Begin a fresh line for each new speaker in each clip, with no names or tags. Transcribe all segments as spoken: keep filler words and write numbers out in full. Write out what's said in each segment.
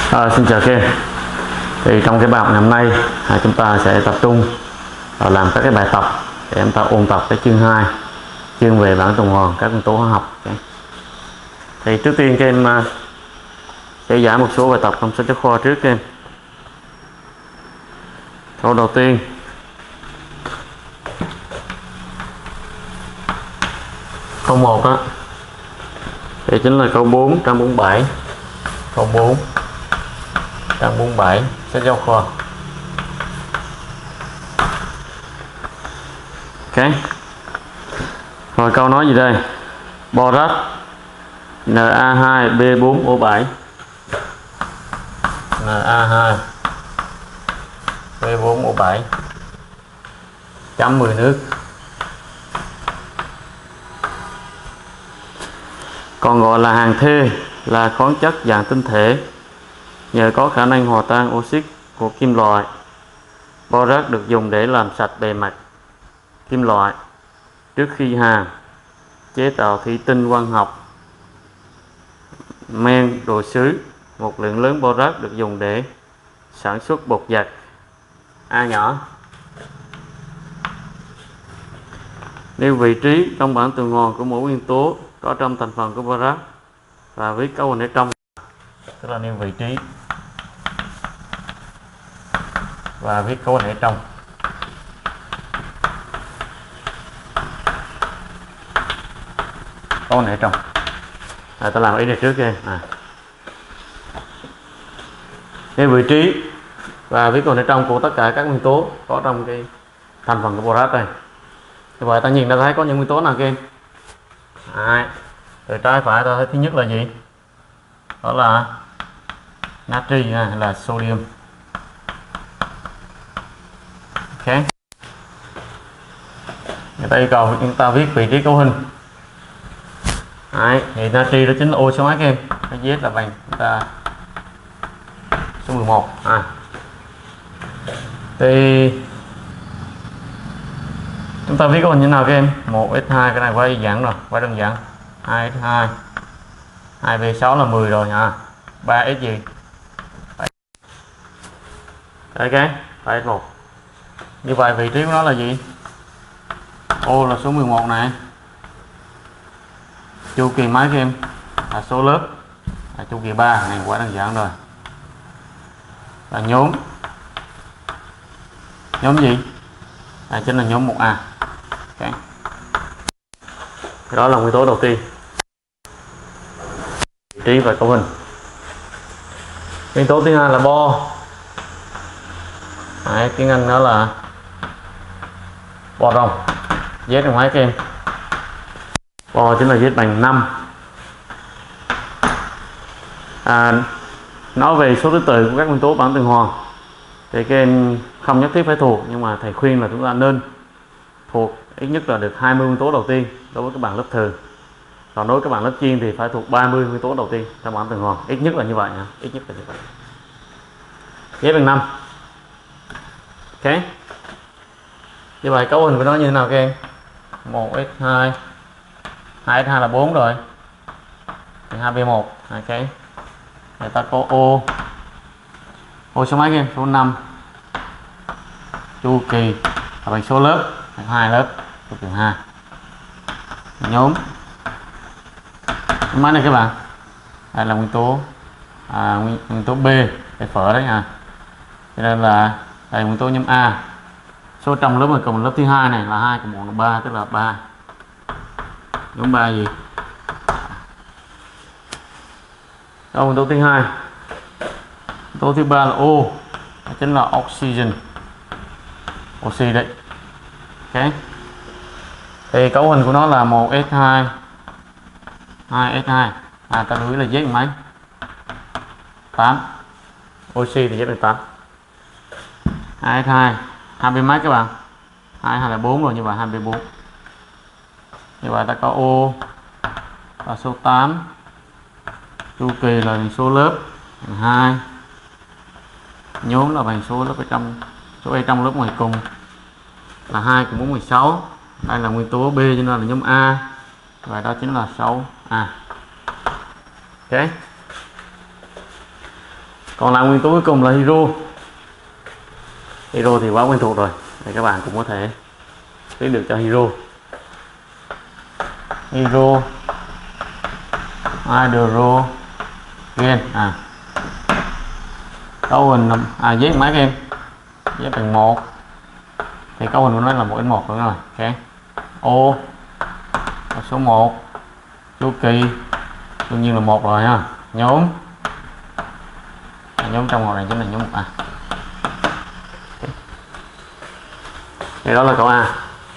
À, xin chào các em. Thì trong cái bài học ngày hôm nay à, chúng ta sẽ tập trung vào làm các cái bài tập để chúng ta ôn tập cái chương hai, chương về bảng tuần hoàn các nguyên tố hóa học. Okay. Thì trước tiên các em uh, sẽ giải một số bài tập trong sách giáo khoa trước các em. Câu đầu tiên, câu một á, thì chính là câu bốn trăm bốn mươi bảy. Câu bốn trăm bốn mươi bảy sách giáo khoa. Ok. Rồi câu nói gì đây? Borat Na hai B bốn O bảy, Na hai B bốn O bảy chấm mười nước. Còn gọi là hàng thê là khoáng chất dạng tinh thể nhờ có khả năng hòa tan oxit của kim loại. Borat được dùng để làm sạch bề mặt kim loại trước khi hàn, chế tạo thủy tinh quang học, men đồ sứ. Một lượng lớn borat được dùng để sản xuất bột giặt. A nhỏ. Nêu vị trí trong bảng tuần hoàn của mỗi nguyên tố có trong thành phần của borat và viết cấu hình ở trong, tức là nêu vị trí và viết cấu hình ở trong. Cấu hình ở trong. À, ta làm ý này trước kia. À. Nêu vị trí và viết cấu hình ở trong của tất cả các nguyên tố có trong cái thành phần của borat đây. Như vậy ta nhìn ta thấy có những nguyên tố nào kia? À, từ trái phải ta thấy thứ nhất là gì? Đó là natri hay là sodium. Ok. Người ta yêu cầu chúng ta viết vị trí cấu hình. Đấy, thì natri đó chính là O số mấy các em? Cái Z là bằng chúng ta số mười một. À. Thì chúng ta viết cấu hình như nào các em? một x hai, cái này quá đơn giản rồi, quá đơn giản. hai x hai, hai B sáu là mười rồi nha. ba x gì? Đấy cái, ba x một. Như vậy vị trí của nó là gì? O là số mười một này. Chu kỳ mấy các em? Là số lớp. Là chu kỳ ba, này quá đơn giản rồi. Là nhóm. Nhóm gì? À, chính là nhóm một A. Okay. Đó là nguyên tố đầu tiên, vị trí và cấu hình. Nguyên tố thứ hai là bo. Đấy, tiếng Anh đó là boron. Z trong máy các em. Bo chính là Z bằng năm. À, nói về số thứ tự của các nguyên tố bảng tuần hoàn thì các em không nhất thiết phải thuộc, nhưng mà thầy khuyên là chúng ta nên thuộc ít nhất là được hai mươi nguyên tố đầu tiên đối với các bạn lớp thường. Còn đối với các bạn lớp chuyên thì phải thuộc ba mươi nguyên tố đầu tiên trong bảng tuần hoàn, ít nhất là như vậy nha, ít nhất là như vậy. Z bằng năm. Ok. Như vậy cấu hình của nó như thế nào các em? một x hai, hai x hai là bốn rồi. Thì hai B một. Ok. Người ta có O. O số mấy các em? Số năm. Chu kỳ là bằng số lớp, hai lớp, chu kỳ hai. Nhóm. Mấy này các bạn? Đây là nguyên tố à, nguyên, nguyên tố B để phở đấy à. Cho nên là đây nguyên tố nhóm A. Số trong lớp mà cùng lớp thứ hai này là hai cộng một là ba, tức là ba. Nhóm ba gì? Đó, nguyên tố thứ hai. Nguyên tố thứ ba là O, đó chính là oxygen. Oxy đấy. Ok. Thì cấu hình của nó là một x hai, hai x hai. À, ta lưu ý là Z bằng mấy? tám. Oxy thì Z bằng tám. hai x hai, hai B mấy các bạn? hai hai là bốn rồi, như vậy hai B bốn. Như vậy ta có O là số tám. Chu kỳ là bằng số lớp bằng hai. Nhóm là bằng số lớp ở trong, số ở trong lớp ngoài cùng là hai cộng bốn, mười sáu. Đây là nguyên tố B cho nên là nhóm A. Và đó chính là sáu A. Ok. Còn lại nguyên tố cuối cùng là hydro. Hydro thì quá quen thuộc rồi, thì các bạn cũng có thể viết được cho hydro. Hydro hydrogen à cấu hình à viết mấy các em, viết bằng một thì cấu hình của nó là một nhân một đúng rồi. Ok, O số một, chu kỳ đương nhiên là một rồi ha. Nhóm à, nhóm trong một này chính là nhóm một A. Okay. Thì đó là câu A.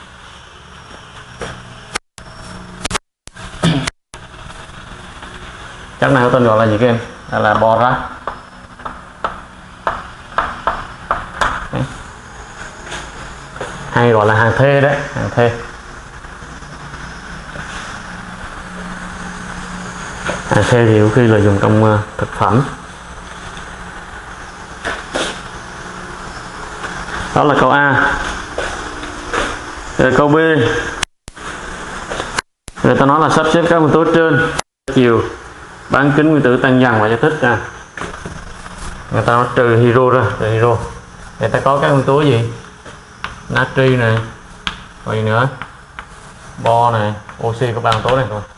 Chất này có tên gọi là gì các em? Đây là borax. Okay. Hay gọi là hàng thê đấy, hàng thê. Hàng thê thì có khi là dùng trong uh, thực phẩm. Đó là câu A. Rồi câu B. Người ta nói là sắp xếp các nguyên tố trên chiều bán kính nguyên tử tăng dần và giải thích à. Người ta nói trừ hydro ra, trừ hydro. Người ta có các nguyên tố gì? Natri này, rồi gì nữa? Bo này, oxy có ba nguyên tố này thôi.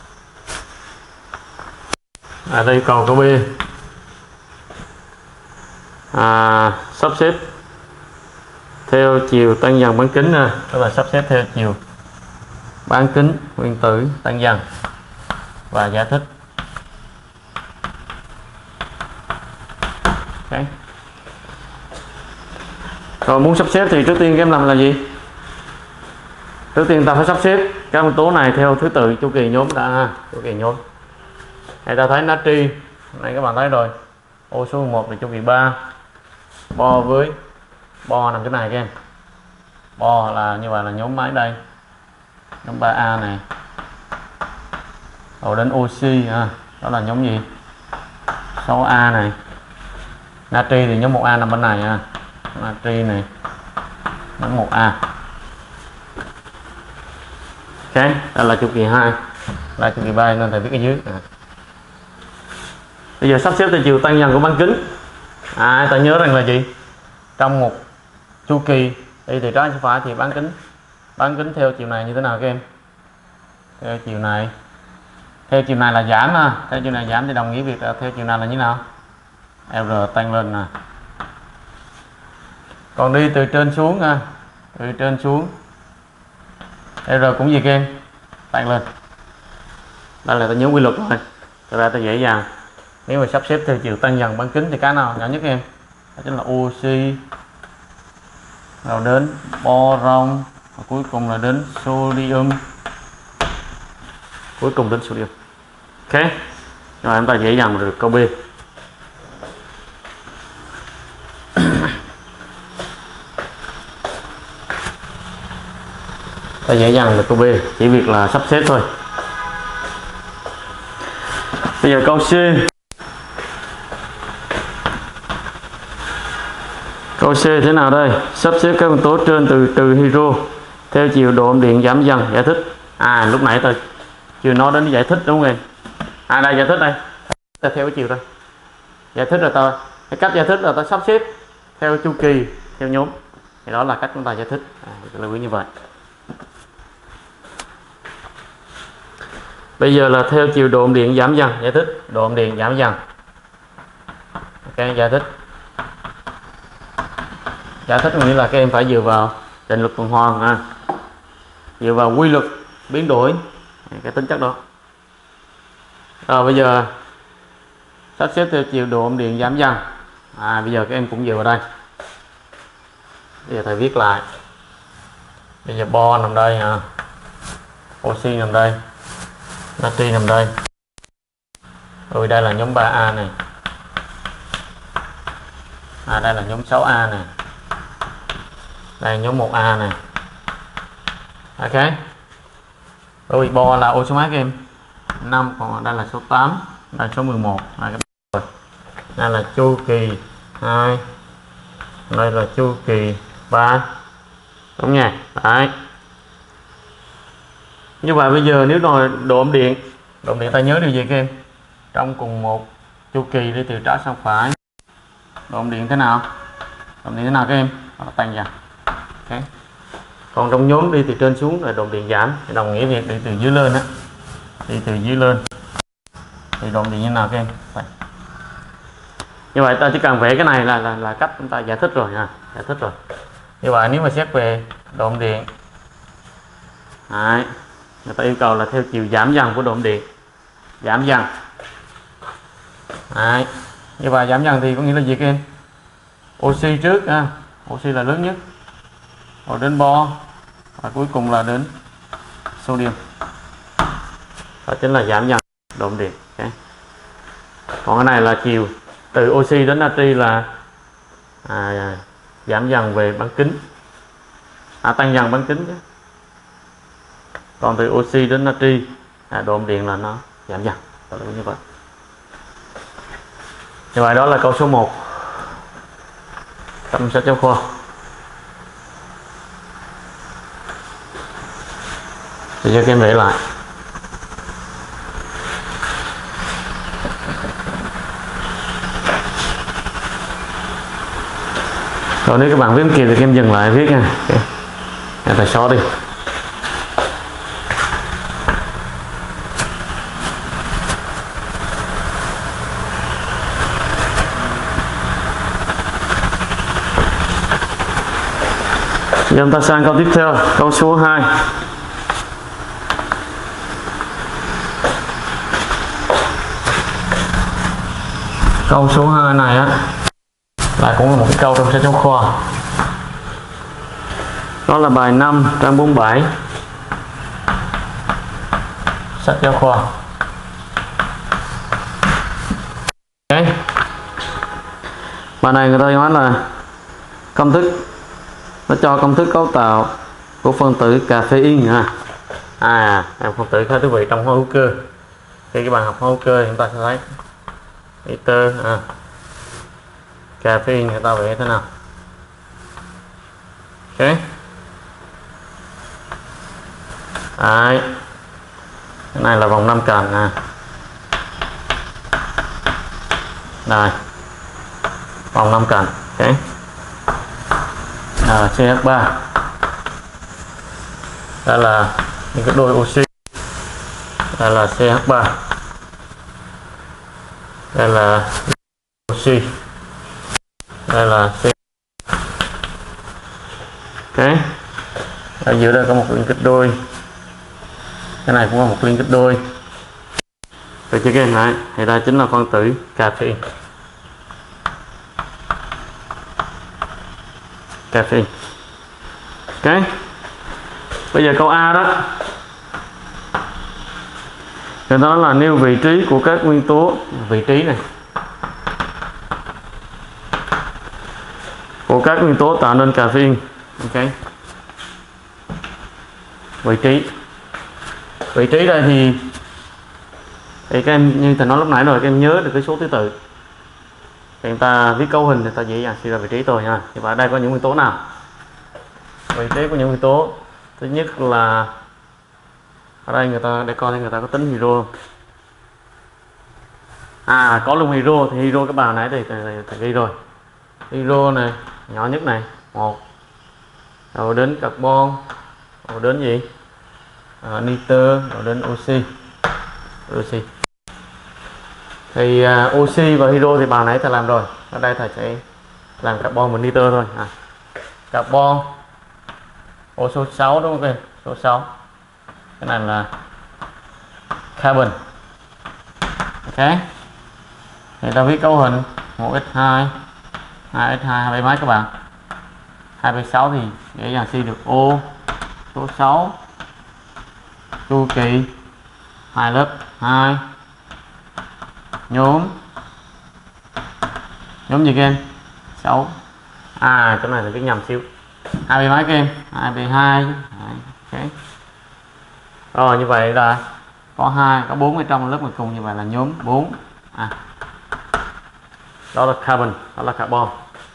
À đây câu câu B. À, sắp xếp theo chiều tăng dần bán kính nè, tức là sắp xếp theo chiều bán kính nguyên tử tăng dần và giải thích. Okay. Rồi muốn sắp xếp thì trước tiên các em làm là gì? Trước tiên ta phải sắp xếp các nguyên tố này theo thứ tự chu kỳ nhóm đã ha, chu kỳ nhóm. Này ta thấy natri này các bạn thấy rồi, O số một là chu kỳ ba, bo với bo nằm chỗ này các em. Bo là như vậy là nhóm mấy đây? Nhóm ba A này. Rồi đến oxy à, đó là nhóm gì? sáu A này. Natri thì nhóm một A nằm bên này à. Natri này nhóm một A. Ok, đây là chu kỳ hai, là chu kỳ ba nên thầy viết ở dưới à. Bây giờ sắp xếp theo chiều tăng dần của bán kính. À, ta nhớ rằng là gì? Trong một chu kỳ đi từ trái sang phải thì bán kính bán kính theo chiều này như thế nào các em? Theo chiều này, theo chiều này là giảm à. Theo chiều này giảm thì đồng nghĩa việc là theo chiều này là như nào? R tăng lên nè. Còn đi từ trên xuống à, từ trên xuống R cũng gì các em? Tăng lên. Đây là ta nhớ quy luật rồi. Thật ra ta dễ dàng. Nếu mà sắp xếp theo chiều tăng dần bán kính thì cái nào nhỏ nhất em? Đó chính là oxy, rồi đến boron, và cuối cùng là đến sodium, cuối cùng đến sodium. Ok, rồi chúng ta dễ dàng được câu B. Ta dễ dàng được câu B, chỉ việc là sắp xếp thôi. Bây giờ câu C. Câu C thế nào đây? Sắp xếp các nguyên tố trên từ trừ hydro theo chiều độ âm điện giảm dần, giải thích. À lúc nãy tôi chưa nói đến giải thích đúng không em? À đây giải thích đây. Ta theo cái chiều đây. Giải thích là ta cái cách giải thích là ta sắp xếp theo chu kỳ, theo nhóm. Thì đó là cách chúng ta giải thích. À, lưu ý như vậy. Bây giờ là theo chiều độ âm điện giảm dần, giải thích. Độ âm điện giảm dần. Ok, giải thích. Giải thích nghĩa là các em phải dựa vào định luật tuần hoàn ha, dựa vào quy luật biến đổi cái tính chất đó. Rồi bây giờ sắp xếp theo chiều độ âm điện giảm dần. À bây giờ các em cũng dựa vào đây. Bây giờ thầy viết lại. Bây giờ bo nằm đây ha, oxy nằm đây, natri nằm đây. Rồi đây là nhóm ba A này. À đây là nhóm sáu A này. Đây nhóm một A này. Ok. Rồi bo là ô số mấy các em? năm, còn đây là số tám, đây là số mười một. Đây, các đây là chu kỳ hai, đây là chu kỳ ba. Đúng nha. Đấy. Như vậy bây giờ nếu đòi độ âm điện, độ âm điện ta nhớ điều gì các em? Trong cùng một chu kỳ đi từ trái sang phải Độn điện thế nào? Độn điện thế nào các em? Nó tăng dần. Okay. Còn trong nhóm đi từ trên xuống là độn điện giảm, thì đồng nghĩa việc đi từ dưới lên á, đi từ dưới lên thì độn điện như nào các em? Vậy. Như vậy ta chỉ cần vẽ cái này là là, là cách chúng ta giải thích rồi nha, giải thích rồi. Như vậy nếu mà xét về độn điện, đấy, người ta yêu cầu là theo chiều giảm dần của độn điện, giảm dần. Đấy. Như vậy giảm dần thì có nghĩa là gì các em? Oxy trước ha, oxy là lớn nhất, rồi đến bo, và cuối cùng là đến sodium. Đó chính là giảm dần độn điện. Okay. Còn cái này là chiều từ oxy đến natri là à, giảm dần về bán kính, à, tăng dần bán kính chứ. Còn từ oxy đến natri à, độn điện là nó giảm dần. Đó là như vậy. Như vậy đó là câu số một trong sách giáo khoa. Thì cho các em để lại. Rồi nếu các bạn viết kịp thì các em dừng lại viết nha. Okay. Em phải xóa đi. Giờ chúng ta sang câu tiếp theo, câu số hai. Câu số hai này á là cũng là một cái câu trong sách giáo khoa. Đó là bài năm trang bốn mươi bảy sách giáo khoa. Okay. Bài này người ta nói là công thức, nó cho công thức cấu tạo của phân tử caffeine ha. À, phân tử khá thú vị trong hóa hữu cơ. Khi các bạn học hóa hữu cơ chúng ta sẽ thấy ether à, caffeine người ta vẽ thế nào. Ok. Đấy. Cái này là vòng năm cạnh nè. Đây. Vòng năm cạnh. Ok. À, xê hát ba. Đây là những cái đôi oxy. Đây là xê hát ba. Đây là oxy. Đây là C. Ok. Ở giữa đây có một liên kết đôi. Cái này cũng có một liên kết đôi. Được chưa các em? Đấy, thì đây chính là phân tử caffeine. Caffeine. Ok. Bây giờ câu A đó. Cái đó là nêu vị trí của các nguyên tố, vị trí này của các nguyên tố tạo nên caffeine. Ok. Vị trí. Vị trí đây thì thì các em như thầy nói lúc nãy rồi, các em nhớ được cái số thứ tự. Thì người ta viết cấu hình thì ta dễ dàng suy ra vị trí tôi nha. Thì ở đây có những nguyên tố nào? Vị trí của những nguyên tố thứ nhất là ở đây người ta để coi người ta có tính hydro không? À, có luôn hydro. Thì hydro các bạn nãy thì thầy ghi rồi. Hydro này nhỏ nhất này một, rồi đến carbon, rồi đến gì à, nitơ, rồi đến oxy. Oxy thì uh, oxy và hydro thì bà nãy thầy làm rồi. Ở đây thầy sẽ làm carbon và nitơ thôi. À, carbon ô số sáu đúng không em? Số sáu. Cái này là carbon. Ok. Thì ta viết cấu hình một x hai, hai x hai, hai mấy các bạn? hai mươi sáu thì dễ dàng suy được O số sáu, chu kỳ hai lớp hai, nhóm nhóm gì các em? sáu. À, cái này là cái nhầm xíu. hai mươi mấy các em? hai mươi hai. Ok. Rồi như vậy là có hai, có bốn ở trong lớp cuối cùng, như vậy là nhóm bốn. À, đó là carbon, đó là carbon.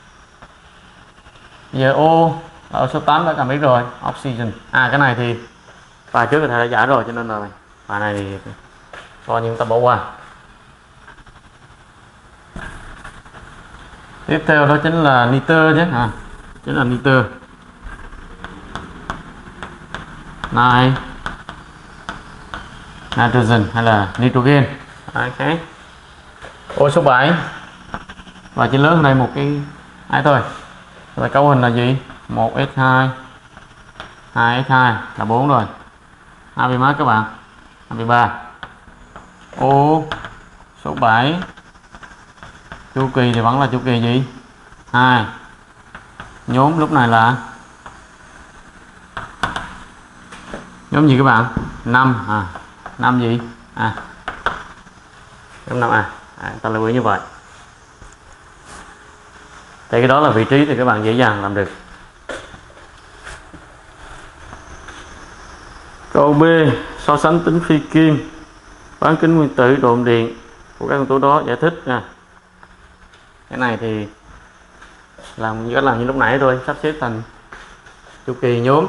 Giờ O ở số tám đã cần biết rồi, oxygen. À, cái này thì bài trước thầy đã giải rồi cho nên là bài này thì coi như ta bỏ qua. Tiếp theo đó chính là nitơ chứ à, chính là nitơ này, nitrogen hay là nitrogen. Ok. Ô số bảy và chỉ lớn hơn đây một cái ấy thôi. Vậy cấu hình là gì? một S hai, hai S hai là bốn rồi. hai mươi mấy các bạn? hai mươi ba. Ô số bảy chu kỳ thì vẫn là chu kỳ gì? hai. Nhóm lúc này là nhóm gì các bạn? năm à, năm gì? À. Nhóm năm à. À, ta lưu ý như vậy. Thì cái đó là vị trí thì các bạn dễ dàng làm được. Câu B, so sánh tính phi kim, bán kính nguyên tử, độ ẩm điện của các nguyên tố đó, giải thích nha. Cái này thì làm như làm như lúc nãy thôi, sắp xếp thành chu kỳ nhóm.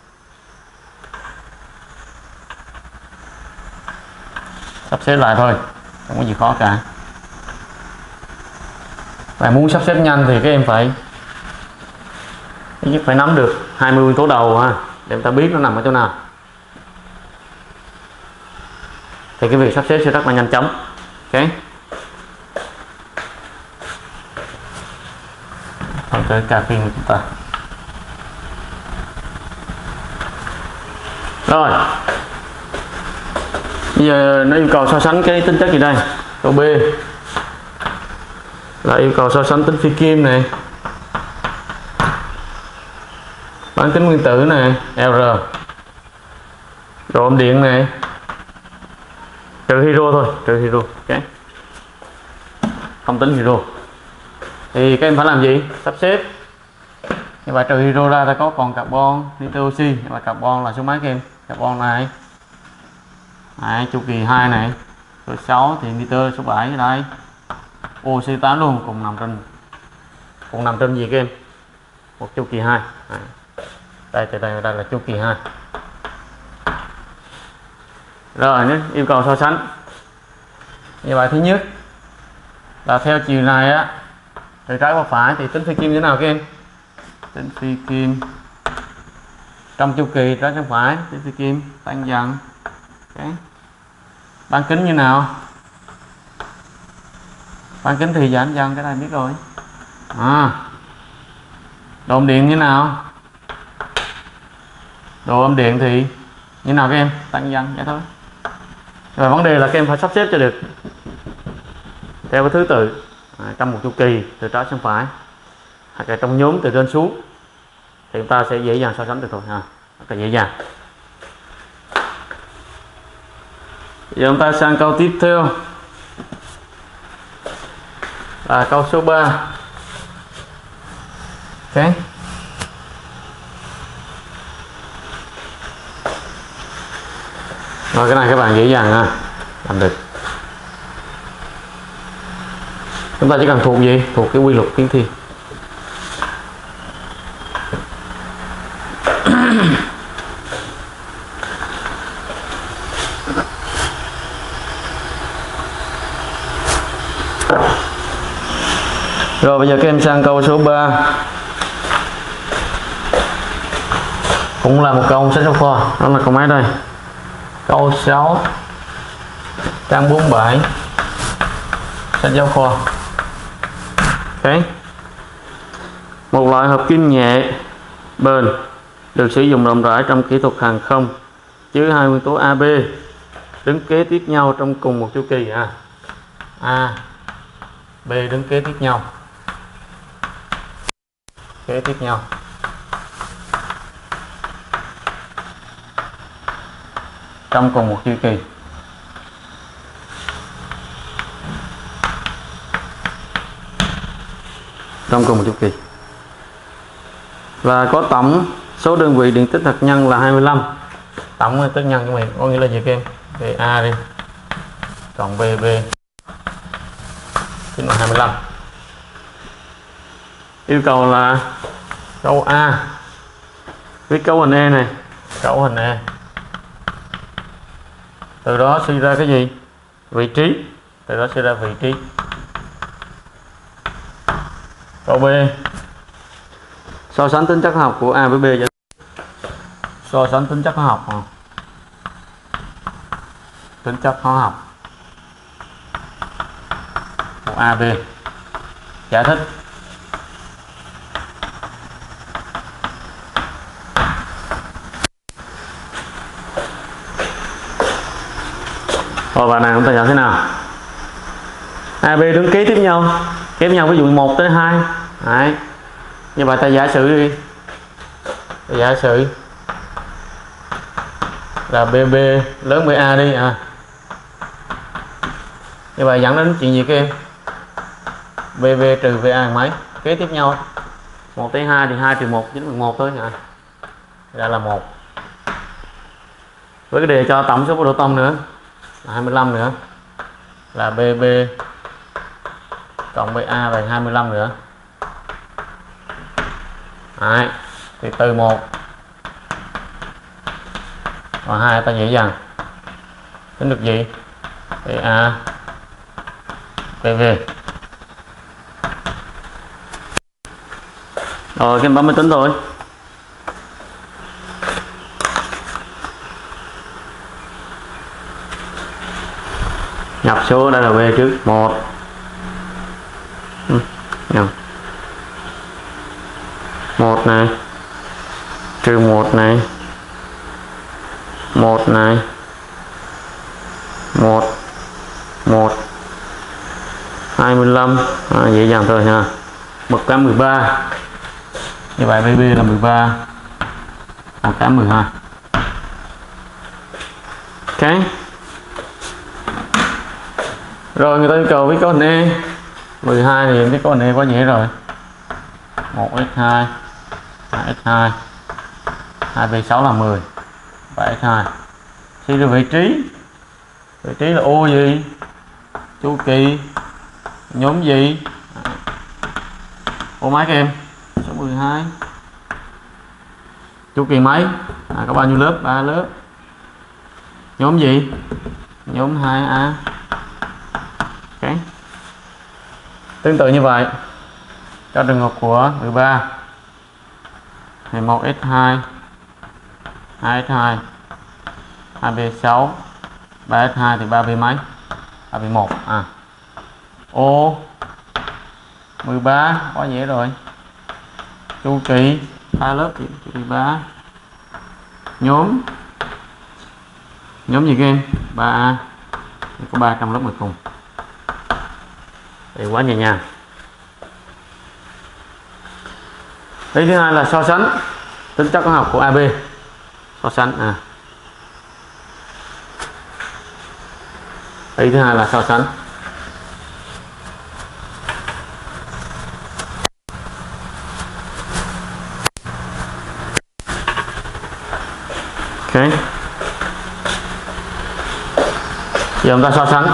Sắp xếp lại thôi, không có gì khó cả. Và muốn sắp xếp nhanh thì các em phải phải nắm được hai mươi nguyên tố đầu ha, để chúng ta biết nó nằm ở chỗ nào. Thì cái việc sắp xếp sẽ rất là nhanh chóng. Ok. Còn cái cà phê của chúng ta. Rồi. Bây giờ nó yêu cầu so sánh cái tính chất gì đây? Câu B là yêu cầu so sánh tính phi kim này, bán kính nguyên tử này, R, độ ẩm điện này, trừ hydro thôi, trừ hydro. Okay. Không tính hydro. Thì các em phải làm gì? Sắp xếp. Như vậy trừ hydro ra ta có còn carbon, nitơ, oxy. Nhưng mà carbon là số mấy các em? Carbon này. Đấy, chu kỳ hai này. Số sáu thì nitơ số bảy ở đây. Oxy tám luôn, cùng nằm trên cùng nằm trên gì các em? Một chu kỳ hai. Đấy. Đây từ đây đây là chu kỳ hai. Rồi nhé, yêu cầu so sánh. Như vậy thứ nhất là theo chiều này á, từ trái qua phải thì tính phi kim như thế nào các em? Tính phi kim trong chu kỳ trái sang phải, tính phi kim tăng dần. Okay. Bán kính như nào? Bán kính thì giảm dần, cái này biết rồi. À. Độ ẩm điện như nào? Độ ẩm điện thì như nào các em? Tăng dần vậy thôi. Rồi vấn đề là các em phải sắp xếp cho được theo cái thứ tự à, trong một chu kỳ từ trái sang phải, hoặc là trong nhóm từ trên xuống, thì chúng ta sẽ dễ dàng so sánh được thôi ha, rất là dễ dàng. Giờ chúng ta sang câu tiếp theo là câu số ba. Ok. Rồi cái này các bạn dễ dàng ha, làm được. Chúng ta chỉ cần thuộc gì? Thuộc cái quy luật biến thiên. Rồi bây giờ các em sang câu số ba. Cũng là một câu sách giáo khoa, đó là câu mấy đây? Câu sáu trang bốn mươi bảy sách giáo khoa. Ok. Một loại hợp kim nhẹ bền được sử dụng rộng rãi trong kỹ thuật hàng không, chứa hai nguyên tố A, B đứng kế tiếp nhau trong cùng một chu kỳ. À, A, B đứng kế tiếp nhau, kế tiếp nhau. Trong cùng một chu kỳ. Trong cùng một chu kỳ. Và có tổng số đơn vị điện tích hạt nhân là hai mươi lăm. Tổng điện tích nhân của mình có nghĩa là gì các em? Về A đi. Còn B, B chính là hai mươi lăm. Yêu cầu là câu A viết cấu hình E này, cấu hình E. Từ đó suy ra cái gì? Vị trí. Từ đó suy ra vị trí. Câu B. So sánh tính chất hóa học của A với B. So sánh tính chất hóa học. Tính chất hóa học của A, B. Giải thích. Rồi bài này chúng ta chọn thế nào? A, B đứng kế tiếp nhau, kế tiếp nhau ví dụ một tới hai. Đấy. Như vậy ta giả sử đi. Ta giả sử là bê bê lớn với A đi à. Như vậy dẫn đến chuyện gì các em? bê bê trừ vê a mấy? Kế tiếp nhau. một tới hai thì hai trừ một chính bằng một thôi à. Ra là một. Với cái đề cho tổng số độ tông nữa là hai mươi lăm nữa. Là bê bê cộng với A bằng hai mươi lăm nữa. Đấy. Thì từ một và hai ta dễ dàng tính được gì? bê a bê vê. Rồi cái bấm máy tính thôi. Nhập số đây là B trước một. Ừ, một này trừ một này, một này, một, một, hai mươi lăm, à, dễ dàng thôi nha. Bậc tám mười ba. Như vậy bê bê là mười ba, bậc tám mười hai. Ok. Rồi người ta yêu cầu với câu hình E mười hai thì cái câu hình E quá dễ rồi. một x hai, hai x hai, hai b sáu là mười, bảy x hai. Suy ra vị trí. Vị trí là ô gì? Chu kỳ nhóm gì? Ô mấy các em? Số mười hai. Chu kỳ mấy? À, có bao nhiêu lớp? ba lớp. Nhóm gì? Nhóm hai a. Ok. Tương tự như vậy cho trường hợp của mười ba thì một x hai, hai x hai, hai b sáu, ba x hai thì ba b mấy? ba b một à. Ô mười ba quá dễ rồi. Chu kỳ ba lớp thì chu kỳ ba. Nhóm nhóm gì các em? ba a. Có ba trong lớp mười cùng. Thì quá nhẹ nhàng. Ý thứ hai là so sánh tính chất hóa học của a bê. So sánh à. Ý thứ hai là so sánh. Ok. Giờ chúng ta so sánh.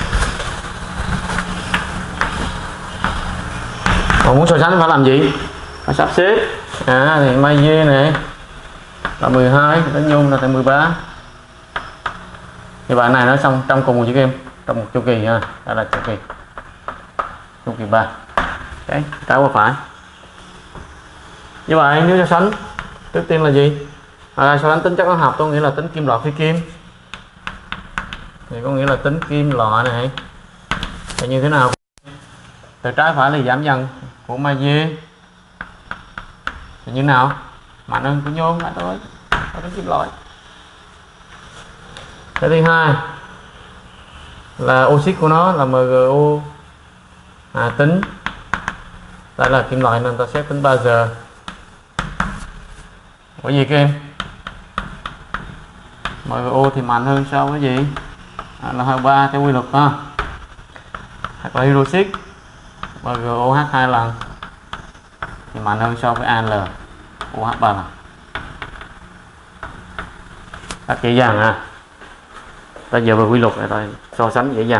Còn muốn so sánh phải làm gì? Phải sắp xếp. À thì may dê này là mười hai, đến nhung là tại mười ba. Thì bạn này nó xong trong cùng một chữ em, trong một chu kỳ nha. Đây là chu kỳ. Chu kỳ ba. Đấy, trái qua phải. Như vậy nếu so sánh trước tiên là gì? À, so sánh tính chất hóa học có nghĩa là tính kim loại phi kim. Thì có nghĩa là tính kim loại này thì như thế nào? Từ trái phải là giảm dần của magie thì như nào? Mạnh hơn của nhôm lại thôi. Có tính kim loại. Cái thứ hai là oxit của nó là MgO, à, tính đây là kim loại nên ta xét tính ba giờ. Có gì các em? MgO thì mạnh hơn so với gì? À, là hai mươi ba theo quy luật ha. Hoặc là hydroxit MgOH hai lần thì mạnh hơn so với Al OH ba lần. Các dễ dàng ha. Ta dựa vào quy luật này thôi, so sánh dễ dàng.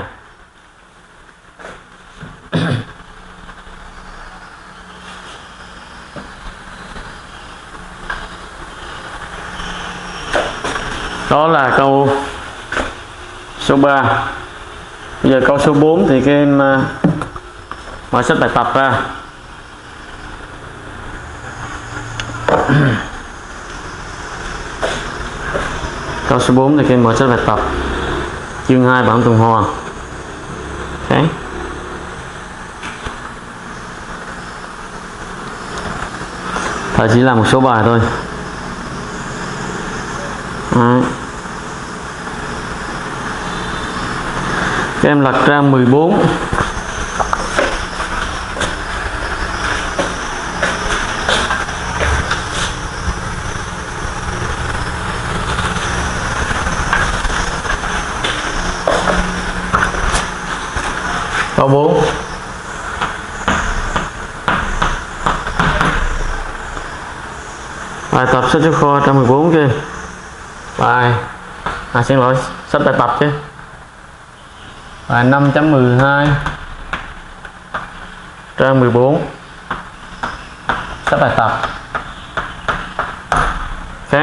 Đó là câu số ba. Bây giờ câu số bốn thì các em mở sách bài tập ra. Câu số bốn thì các em mở sách bài tập chương hai bảng tuần hoàn. Okay. Thầy chỉ làm một số bài thôi. Đấy. Các em lật trang mười bốn. Câu bốn. Bài tập sách giáo khoa một trăm mười bốn kia. Bài à xin lỗi, sách bài tập chứ. Bài năm chấm mười hai trang mười bốn. Sách bài tập. Ok.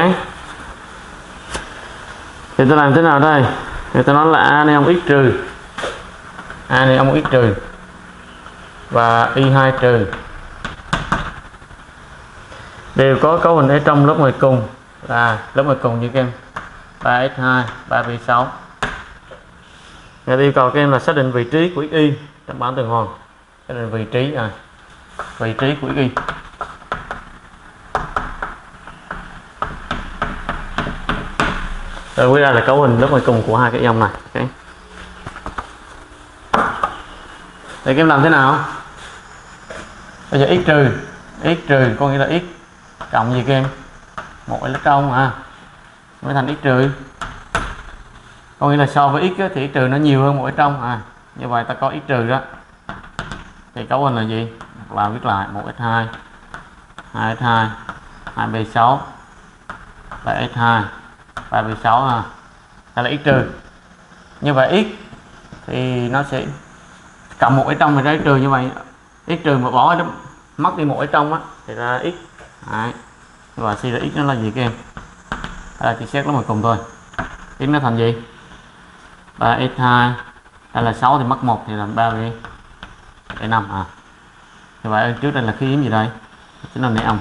Thì tôi làm thế nào đây? Thì tôi nói là A này ông x trừ. A này ông x trừ và y hai trừ đều có cấu hình ở trong lớp ngoài cùng là lớp ngoài cùng như các em ba x hai, ba pi sáu. Người yêu cầu các em là xác định vị trí của y trong bảng tuần hoàn. Xác định vị trí à, vị trí của y. Rồi quy ra là cấu hình lớp ngoài cùng của hai cái dòng này. Okay. Thì các em làm thế nào? Bây giờ x trừ, x trừ có nghĩa là x cộng gì các em? Một electron à, mới thành x trừ. Có nghĩa là so với x á, thì x trừ nó nhiều hơn một electron à. Như vậy ta có x trừ đó. Thì cấu hình là gì? Là viết lại một x hai, hai x hai, hai pi sáu, ba x hai, ba pi sáu à. Đây là x trừ. Như vậy x thì nó sẽ cộng một ở trong rồi ra x trừ, như vậy x trừ mà bỏ đó, mất đi một ở trong á thì ra x. Đấy. Và suy ra x nó là gì các em? Đây là chỉ xét nó mà cùng thôi. X nó thành gì? ba x hai, đây là sáu thì mất một thì làm ba pi năm à. Như vậy trước đây là khí yếm gì đây? Chính là neon.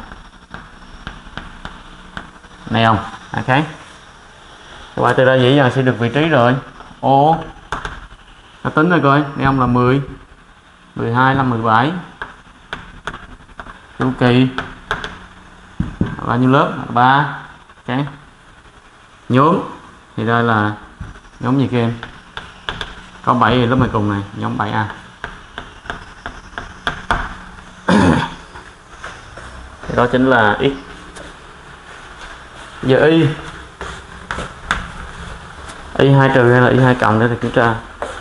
Neon. Ok. Như vậy từ đây dễ dàng sẽ được vị trí rồi. Ô. Ta tính rồi coi, neon là mười, mười hai là mười bảy. Chu kỳ bao nhiêu lớp? ba. Ok. Nhóm thì đây là nhóm gì các em? Có bảy lớp ngoài cùng này, nhóm bảy A. Thì đó chính là x. Giờ y y hai trừ hay là y hai cộng để kiểm tra.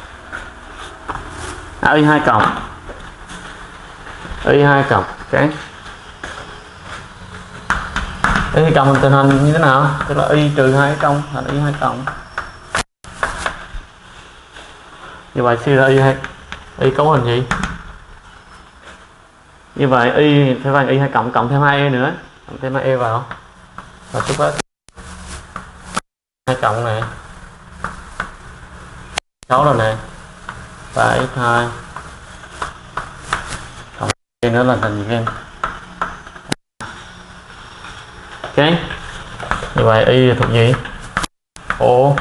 À, y hai cộng, y hai cộng. Ok. Y cộng tình hình như thế nào? Tức là y trừ hai trong thành y hai cộng. Như vậy suy ra y hai, y cấu hình gì? Như vậy y phải bằng y hai cộng cộng thêm hai e nữa, cộng thêm hai e vào. Và chút hết hai cộng này sáu rồi nè, ba x hai cộng e nữa là thành gì em? Ok. Như vậy y thuộc gì? Ồ,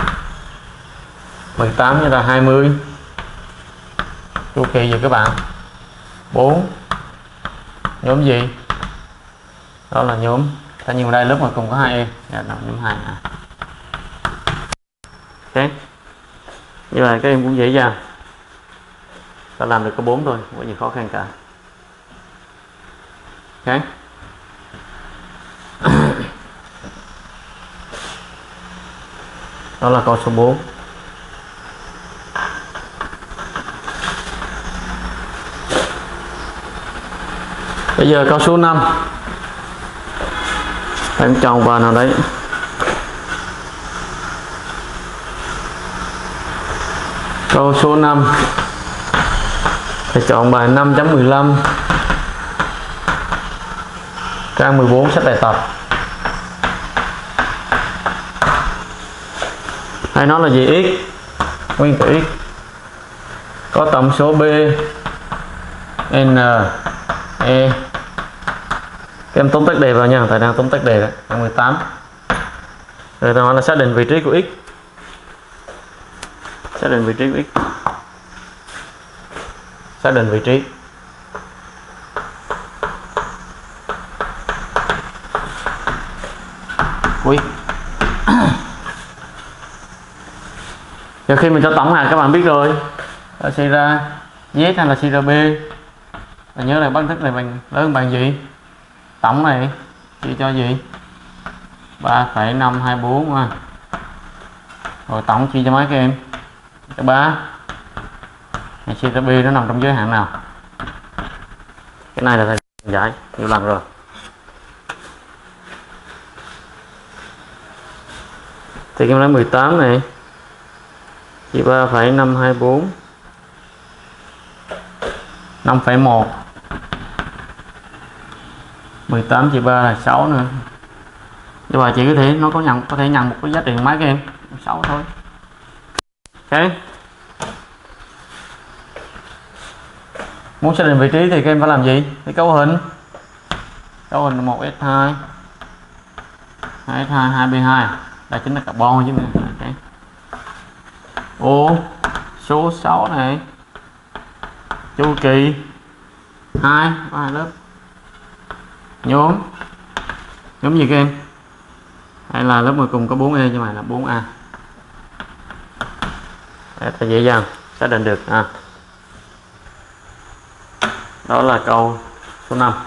mười tám như là hai mươi. Chu kỳ gì các bạn? bốn. Nhóm gì? Đó là nhóm, ta nhìn vào đây lớp mà cùng có hai e, là nhóm hai à. Ok. Như vậy các em cũng dễ dàng. Ta làm được có bốn thôi, không có gì khó khăn cả. Ok. Đó là câu số bốn. Bây giờ câu số năm. Em chọn vào nào đấy. Câu số năm. Phải chọn bài năm chấm mười lăm. Trang mười bốn sách bài tập. Hay nó là gì? X. Nguyên tử x. Có tổng số B, N, E, K Em tóm tắt đề vào nha, tại đang tóm tắt đề đó, khoảng mười tám. Rồi ta nói là xác định vị trí của x. Xác định vị trí của x. Xác định vị trí. Của x. Giờ khi mình cho tổng hạt các bạn biết rồi, là suy ra z hay là suy ra b. Và nhớ là bản thức này bằng lớn hơn bằng gì? Tổng này chia cho gì? ba phẩy năm hai bốn ha. Rồi tổng chia cho mấy các em? Cho ba. Này chia ra b nó nằm trong giới hạn nào? Cái này là thầy giải nhiều lần rồi. Thì em lấy mười tám này chia ba phẩy năm hai bốn, năm phẩy một, mười tám chia ba là sáu nữa. Nhưng mà chỉ có thể nó có nhận có thể nhận một cái giá trị mấy các em? sáu thôi. Ok. Muốn xác định vị trí thì các em phải làm gì? Thì cấu hình. Cấu hình là một S hai, hai S hai, hai B hai. Đây chính là carbon chứ nữa. Okay. Ô số sáu này chu kỳ hai, có hai lớp. Nhóm nhóm gì các em? Hay là lớp mười cùng có bốn E, nhưng mà là bốn A. Để ta dễ dàng xác định được à. Đó là câu số năm.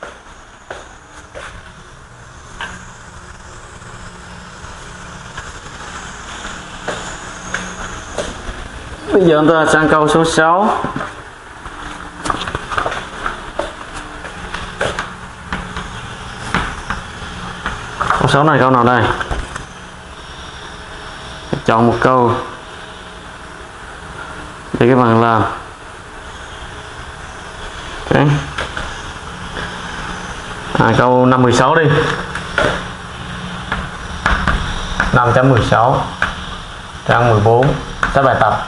Bây giờ chúng ta sang câu số sáu. Câu sáu này câu nào đây? Chọn một câu để các bạn làm. Okay. À, câu năm mười sáu đi. năm chấm mười sáu trang mười bốn sách bài tập.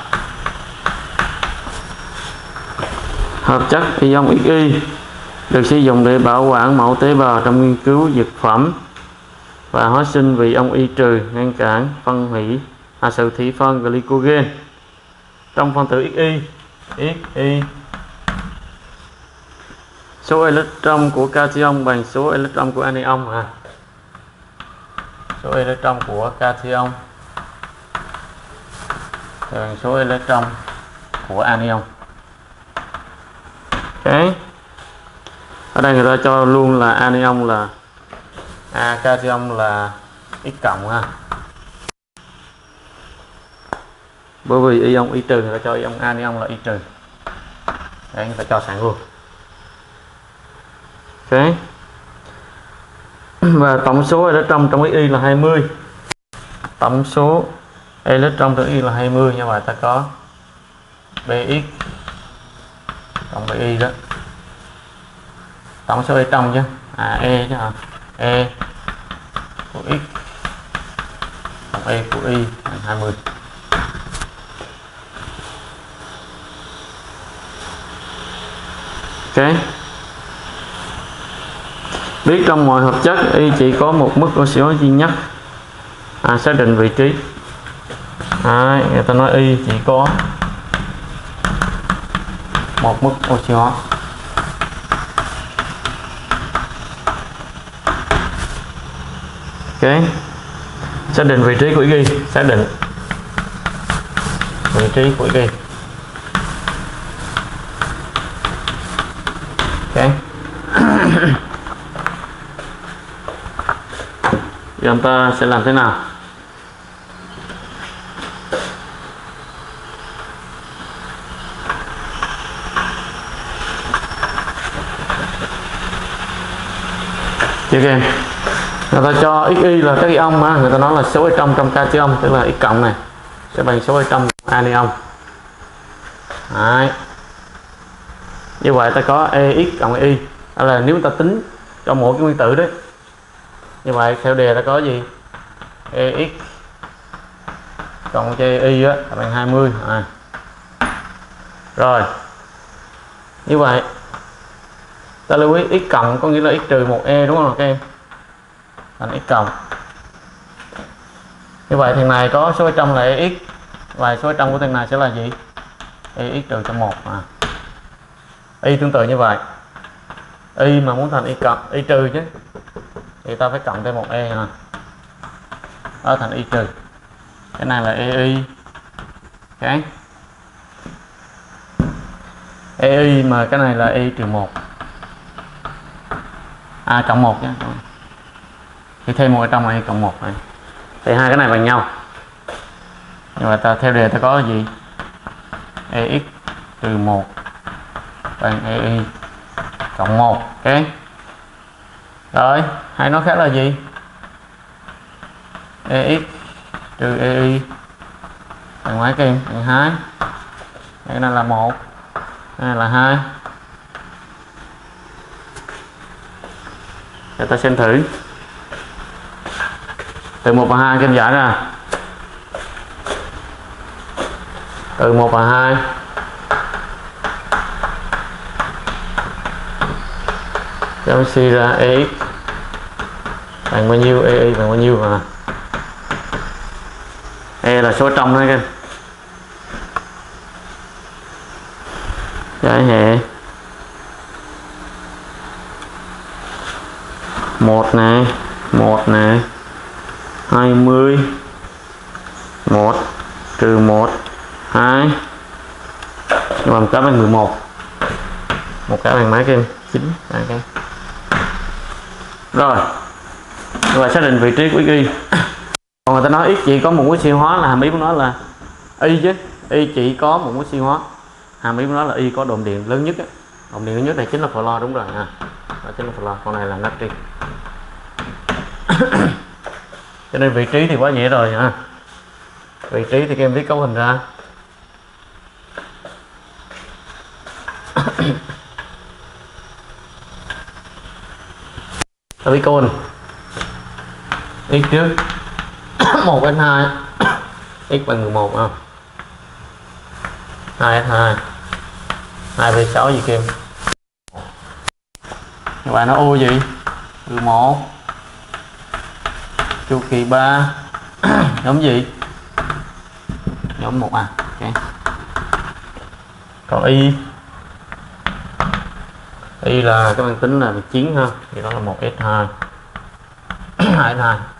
Hợp chất ion Xy được sử dụng để bảo quản mẫu tế bào trong nghiên cứu dược phẩm và hóa sinh vì ion Y trừ ngăn cản phân hủy à, sự thủy phân glycogen trong phân tử Xy. Xy số electron của cation bằng số electron của anion à. Số electron của cation bằng số electron của anion. Ok. Ở đây người ta cho luôn là anion là A, cation là X cộng ha. Bởi vì ion Y trừ người ta cho ion anion là Y trừ. Đấy, người ta cho sẵn luôn. Ok. Và tổng số electron trong Y là hai mươi. Tổng số electron trong Y là hai mươi, như vậy ta có Bx cộng Bi đó. Tổng số E trong chứ. À E chứ hả? E của X cộng E của Y bằng hai mươi. Ok. Biết trong mọi hợp chất Y chỉ có một mức oxy hóa duy nhất. À, xác định vị trí. À, người ta nói Y chỉ có một mức oxy hóa. Ok. Xác định vị trí của Y. Xác định vị trí của Y. Ok. Giờ chúng ta sẽ làm thế nào? Chị em, người ta cho Xy là các ion mà người ta nói là số ở trong trong cation, tức là X cộng này sẽ bằng số ở trong anion. Đấy. Như vậy ta có E X cộng Y. Đó là nếu ta tính cho mỗi cái nguyên tử đấy. Như vậy theo đề ta có gì? E X cộng cho Y á bằng hai mươi. À. Rồi. Như vậy Ta lưu ý x cộng có nghĩa là x trừ một e đúng không các em, thành x cộng. Như vậy thằng này có số ở trong là e x và số ở trong của thằng này sẽ là gì, e x trừ cho một. À, y tương tự như vậy, y mà muốn thành y cộng y trừ chứ thì ta phải cộng thêm một e à. Đó thành y trừ, cái này là e y, cái e y mà cái này là y trừ một, à cộng một nhé, thì thêm một ở trong này cộng một này thì hai cái này bằng nhau. Nhưng mà ta theo đề ta có gì, e x trừ một bằng e y cộng một. Ok, rồi hai nó khác là gì, e x trừ e y bằng mấy kim, bằng hai, cái này là một, cái này là hai. Để ta xem thử từ một và hai kim giải ra, từ một và hai cho suy ra ex bằng bao nhiêu, e y bằng bao nhiêu à, e là số trong đó kênh, giải hệ một này, một này, hai mươi, một trừ một, hai, nhưng mà một cái bằng mười một, một cái bằng mấy kim, chín cái. Rồi, và xác định vị trí của y. Còn người ta nói x chỉ có một mối siêu hóa là hàm ý của nó là y chứ, y chỉ có một mối siêu hóa, hàm ý của nó là y có độn điện lớn nhất á. Độn điện lớn nhất này chính là Flo, đúng rồi à, đó chính là Flo, con này là natri. Cho nên vị trí thì quá dễ rồi nha. Vị trí thì các em viết cấu hình ra. Ta viết cấu hình x trước một đến hai, x bằng mười một không, hai đến hai, hai về sáu gì kim, các bạn nó ô gì, mười một, chu kỳ ba nhóm gì, nhóm một à. Okay. Còn y y là các bạn tính là chín ha, thì đó là một s hai, hai s hai,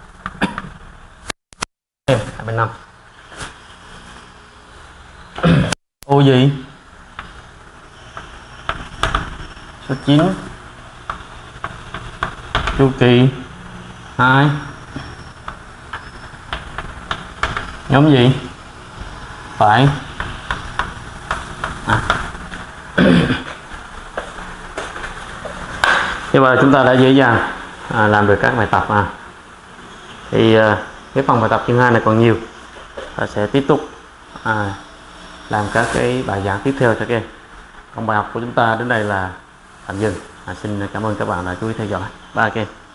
hai bên năm. Ô gì, số chín, chu kỳ hai, nhóm gì, phải à. Như vậy chúng ta đã dễ dàng à, làm được các bài tập à. Thì à, cái phần bài tập chương hai này còn nhiều, ta sẽ tiếp tục à, làm các cái bài giảng tiếp theo cho các em. Còn bài học của chúng ta đến đây là tạm dừng. À, xin cảm ơn các bạn đã chú ý theo dõi. Bye các em.